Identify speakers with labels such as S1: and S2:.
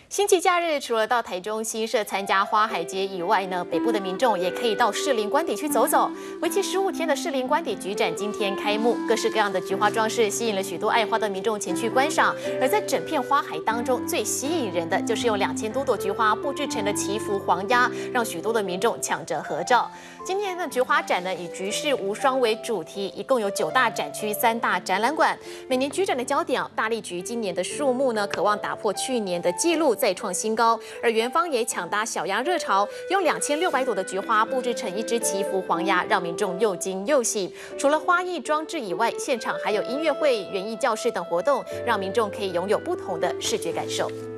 S1: 星期假日，除了到台中新社参加花海节以外呢，北部的民众也可以到士林官邸去走走。为期15天的士林官邸菊展今天开幕，各式各样的菊花装饰吸引了许多爱花的民众前去观赏。而在整片花海当中，最吸引人的就是用2000多朵菊花布置成的祈福黄鸭，让许多的民众抢着合照。今年的菊花展呢，以菊世无双为主题，一共有9大展区、3大展览馆。每年菊展的焦点大丽菊今年的数目呢，渴望打破去年的纪录，再创新高。而园方也抢搭小鸭热潮，用2600朵的菊花布置成一只祈福黄鸭，让民众又惊又喜。除了花艺装置以外，现场还有音乐会、园艺教室等活动，让民众可以拥有不同的视觉感受。